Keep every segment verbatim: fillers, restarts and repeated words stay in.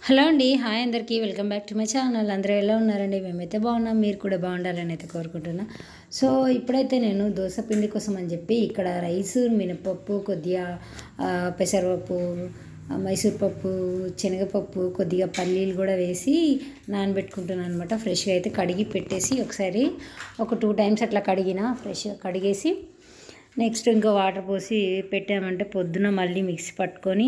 Hello అండి. Hi అందరికీ. Welcome back to my channel. అందరూ ఎలా ఉన్నారండి? మేమైతే బాగున్నాం. మీరు కూడా బాగుండాలని అయితే కోరుకుంటున్నా. సో ఇప్పుడైతే నేను దోశ పిండి కోసం అని చెప్పి ఇక్కడ రైస్, మినపప్పు, కొద్దిగా పెసరపప్పు, మైసూర్ పప్పు, శనగపప్పు, కొద్దిగా పల్లీలు కూడా వేసి నానబెట్టుకుంటున్నాను అనమాట. ఫ్రెష్గా అయితే కడిగి పెట్టేసి ఒకసారి ఒక టూ టైమ్స్ అట్లా కడిగిన ఫ్రెష్గా కడిగేసి నెక్స్ట్ ఇంకో వాటర్ పోసి పెట్టామంటే పొద్దున మళ్ళీ మిక్సీ పట్టుకొని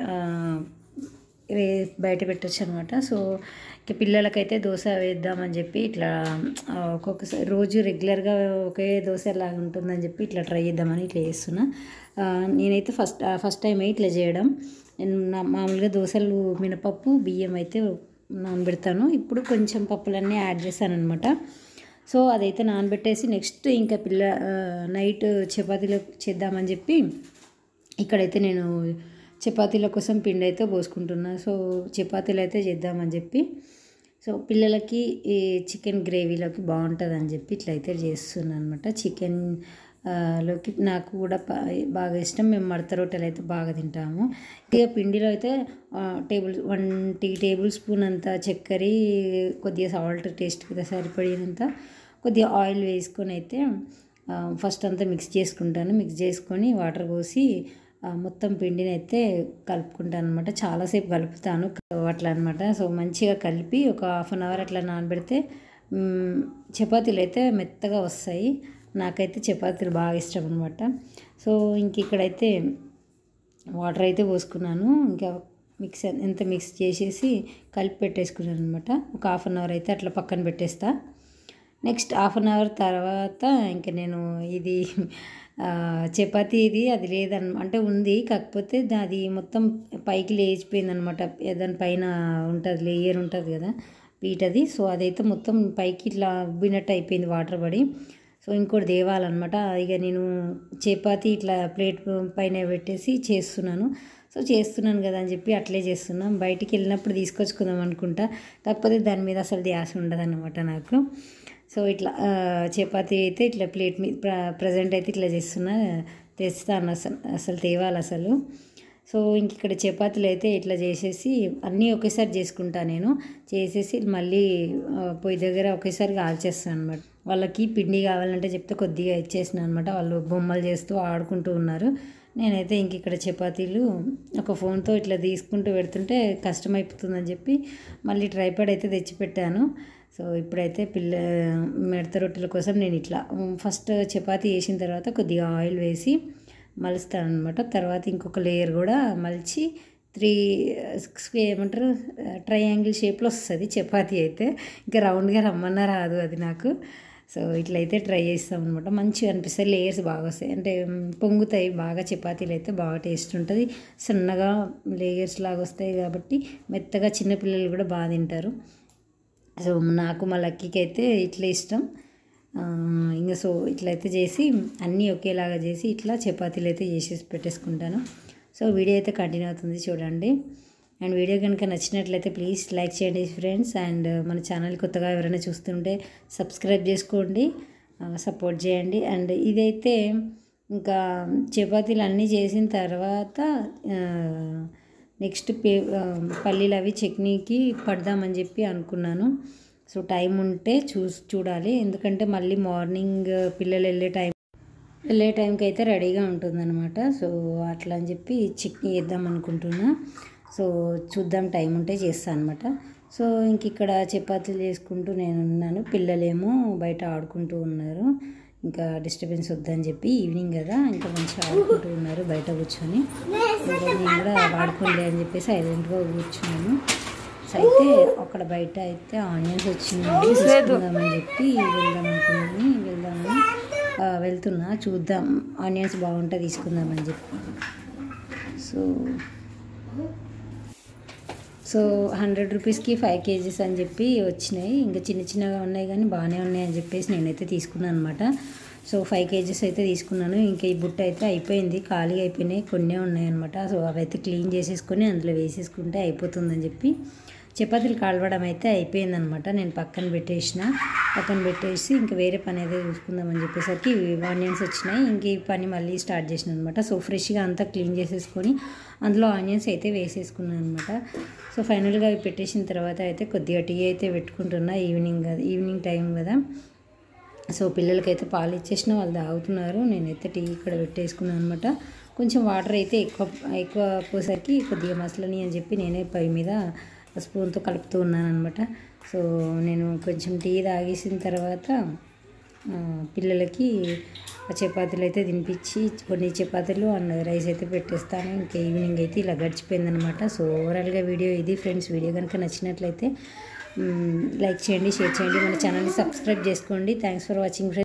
బయట పెట్టచ్చు అనమాట. సో ఇక పిల్లలకైతే దోశ వేద్దామని చెప్పి ఇట్లా ఒక్కొక్కసారి రోజు రెగ్యులర్గా ఒకే దోశ లాగా ఉంటుందని చెప్పి ఇట్లా ట్రై చేద్దామని ఇట్లా చేస్తున్నా. నేనైతే ఫస్ట్ ఫస్ట్ టైం ఇట్లా చేయడం. నేను మామూలుగా దోశలు మినపప్పు బియ్యం అయితే నానబెడతాను. ఇప్పుడు కొంచెం పప్పులన్నీ యాడ్ చేశాను అనమాట. సో అదైతే నానబెట్టేసి నెక్స్ట్ ఇంకా పిల్ల నైట్ చపాతీలో చేద్దామని చెప్పి ఇక్కడైతే నేను చపాతీల కోసం పిండి అయితే పోసుకుంటున్నా. సో చపాతీలు అయితే చేద్దామని చెప్పి సో పిల్లలకి ఈ చికెన్ గ్రేవీలోకి బాగుంటుంది అని చెప్పి ఇట్లయితే చేస్తున్నాను అనమాట. చికెన్ లోకి నాకు కూడా బాగా ఇష్టం. మేము మడత రొట్టెలు అయితే బాగా తింటాము. ఇక పిండిలో అయితే table one tea tablespoon అంత చక్కెర, కొద్దిగా సాల్ట్ టేస్ట్కి సరిపడినంత, కొద్దిగా ఆయిల్ వేసుకొని అయితే ఫస్ట్ అంతా మిక్స్ చేసుకుంటాను. మిక్స్ చేసుకొని వాటర్ పోసి మొత్తం పిండిని అయితే కలుపుకుంటాను అనమాట. చాలాసేపు కలుపుతాను అట్లా అనమాట. సో మంచిగా కలిపి ఒక హాఫ్ అన్ అవర్ అట్లా నానబెడితే చపాతీలు అయితే మెత్తగా వస్తాయి. నాకైతే చపాతీలు బాగా ఇష్టం అనమాట. సో ఇంక ఇక్కడైతే వాటర్ అయితే పోసుకున్నాను. ఇంకా మిక్స్ ఎంత మిక్స్ చేసేసి కలిపి పెట్టేసుకున్నాను అనమాట. ఒక హాఫ్ అన్ అవర్ అయితే అట్లా పక్కన పెట్టేస్తా. నెక్స్ట్ హాఫ్ అన్ అవర్ తర్వాత ఇంకా నేను ఇది చపాతీ ఇది అది లేదన్న అంటే ఉంది, కాకపోతే అది మొత్తం పైకి లేచిపోయింది అనమాట. దానిపైన ఉంటుంది లేయర్ ఉంటుంది కదా పీటది. సో అదైతే మొత్తం పైకి ఇట్లా ఉబ్బినట్టు అయిపోయింది వాటర్ పడి. సో ఇంకోటి దేవాలన్నమాట. ఇక నేను చపాతీ ఇట్లా ప్లేట్ పైన పెట్టేసి చేస్తున్నాను. సో చేస్తున్నాను కదా అని చెప్పి అట్లే చేస్తున్నాం. బయటికి వెళ్ళినప్పుడు తీసుకొచ్చుకుందాం అనుకుంటా, కాకపోతే దాని మీద అసలు ధ్యాస ఉండదు అన్నమాట నాకు. సో ఇట్లా చపాతీ అయితే ఇట్లా ప్లేట్ మీద ప్ర ప్రజెంట్ అయితే ఇట్లా చేస్తున్నా. తెస్తాను అసలు అసలు తేవాలి అసలు. సో ఇంక ఇక్కడ చపాతీలు అయితే ఇట్లా చేసేసి అన్నీ ఒకేసారి చేసుకుంటా నేను. చేసేసి మళ్ళీ పొయ్యి దగ్గర ఒకేసారి కాల్చేస్తాను అనమాట. వాళ్ళకి పిండి కావాలంటే చెప్తే కొద్దిగా ఇచ్చేసిన అనమాట. వాళ్ళు బొమ్మలు చేస్తూ ఆడుకుంటూ ఉన్నారు. నేనైతే ఇంక ఇక్కడ చపాతీలు ఒక ఫోన్తో ఇట్లా తీసుకుంటూ పెడుతుంటే కష్టమైపోతుందని చెప్పి మళ్ళీ ట్రైపాడ్ అయితే తెచ్చిపెట్టాను. సో ఇప్పుడైతే పిల్ల మిడత రొట్టెల కోసం నేను ఇట్లా ఫస్ట్ చపాతీ వేసిన తర్వాత కొద్దిగా ఆయిల్ వేసి మలుస్తాను అనమాట. తర్వాత ఇంకొక లేయర్ కూడా మలిచి త్రీ ఏమంటారు ట్రయాంగిల్ షేప్లో వస్తుంది చపాతీ అయితే. ఇంకా రౌండ్గా రమ్మన్నా రాదు అది నాకు. సో ఇట్లయితే ట్రై చేస్తాం అనమాట. మంచిగా అనిపిస్తాయి, లేయర్స్ బాగా వస్తాయి, అంటే పొంగుతాయి బాగా. చపాతీలు అయితే బాగా టేస్ట్ ఉంటుంది, సన్నగా లేయర్స్ లాగా వస్తాయి కాబట్టి మెత్తగా చిన్నపిల్లలు కూడా బాగా తింటారు. సో నాకు మా లక్కీకి అయితే ఇట్లా ఇష్టం. ఇంకా సో ఇట్లయితే చేసి అన్నీ ఒకేలాగా చేసి ఇట్లా చపాతీలు అయితే చేసేసి పెట్టేసుకుంటాను. సో వీడియో అయితే కంటిన్యూ అవుతుంది చూడండి. అండ్ వీడియో కనుక నచ్చినట్లయితే ప్లీజ్ లైక్ చేయండి ఫ్రెండ్స్. అండ్ మన ఛానల్ కొత్తగా ఎవరైనా చూస్తుంటే సబ్స్క్రైబ్ చేసుకోండి, సపోర్ట్ చేయండి. అండ్ ఇదైతే ఇంకా చపాతీలు అన్నీ చేసిన తర్వాత నెక్స్ట్ పే పల్లీలు అవి చట్నీకి పడదామని చెప్పి అనుకున్నాను. సో టైం ఉంటే చూసి చూడాలి, ఎందుకంటే మళ్ళీ మార్నింగ్ పిల్లలు వెళ్ళే టైం వెళ్ళే టైంకి అయితే రెడీగా ఉంటుందన్నమాట. సో అట్లా అని చెప్పి చట్నీ వేద్దాం అనుకుంటున్నా. సో చూద్దాం, టైం ఉంటే చేస్తాను అనమాట. సో ఇంక ఇక్కడ చపాతీలు చేసుకుంటూ నేను ఉన్నాను. పిల్లలేమో బయట ఆడుకుంటూ ఉన్నారు. ఇంకా డిస్టర్బెన్స్ వద్దని చెప్పి ఈవినింగ్ కదా ఇంకా మంచిగా ఆడుకుంటూ ఉన్నారు బయట కూర్చొని. నేను కూడా ఆడుకోలే అని చెప్పి సైలెంట్గా కూర్చున్నాను. సో అయితే అక్కడ బయట అయితే ఆనియన్స్ వచ్చిందండి, తీసుకుందామని చెప్పి వెళ్దాం అనుకున్నాను. వెళ్దామని వెళ్తున్నా, చూద్దాం ఆనియన్స్ బాగుంటే తీసుకుందామని చెప్పి. సో సో హండ్రెడ్ రూపీస్కి ఫైవ్ కేజీస్ అని చెప్పి వచ్చినాయి. ఇంకా చిన్న చిన్నగా ఉన్నాయి కానీ బాగానే ఉన్నాయి అని చెప్పేసి నేనైతే తీసుకున్నాను అనమాట. సో ఫైవ్ కేజీస్ అయితే తీసుకున్నాను. ఇంకా ఈ బుట్ట అయితే అయిపోయింది, ఖాళీ అయిపోయినాయి, కొన్నే ఉన్నాయన్నమాట. సో అవి అయితే క్లీన్ చేసేసుకొని అందులో వేసేసుకుంటే అయిపోతుందని చెప్పి చపాతీలు కాలవడం అయితే అయిపోయిందనమాట. నేను పక్కన పెట్టేసిన పక్కన పెట్టేసి ఇంక వేరే పని అయితే చూసుకుందామని చెప్పేసరికి ఆనియన్స్ వచ్చినాయి. ఇంక ఈ పని మళ్ళీ స్టార్ట్ చేసిన అనమాట. సో ఫ్రెష్గా అంతా క్లీన్ చేసేసుకొని అందులో ఆనియన్స్ అయితే వేసేసుకున్నాను అనమాట. సో ఫైనల్గా అవి పెట్టేసిన తర్వాత అయితే కొద్దిగా టీ అయితే పెట్టుకుంటున్నా, ఈవినింగ్ ఈవినింగ్ టైం కదా. సో పిల్లలకైతే పాలు ఇచ్చేసిన, వాళ్ళు తాగుతున్నారు. నేనైతే టీ ఇక్కడ పెట్టేసుకున్నాను అనమాట. కొంచెం వాటర్ అయితే ఎక్కువ ఎక్కువ పోసరికి కొద్దిగా మసలని అని చెప్పి నేనే పై మీద స్పూన్తో కలుపుతూ ఉన్నాను అనమాట. సో నేను కొంచెం టీ తాగేసిన తర్వాత పిల్లలకి చపాతీలు అయితే తినిపించి కొన్ని చపాతీలు అండ్ రైస్ అయితే పెట్టేస్తాను. ఇంకా ఈవినింగ్ అయితే ఇలా గడిచిపోయిందనమాట. సో ఓవరాల్గా వీడియో ఇది ఫ్రెండ్స్. వీడియో కనుక నచ్చినట్లయితే లైక్ చేయండి, షేర్ చేయండి, మన ఛానల్ని సబ్స్క్రైబ్ చేసుకోండి. Thanks for watching friends.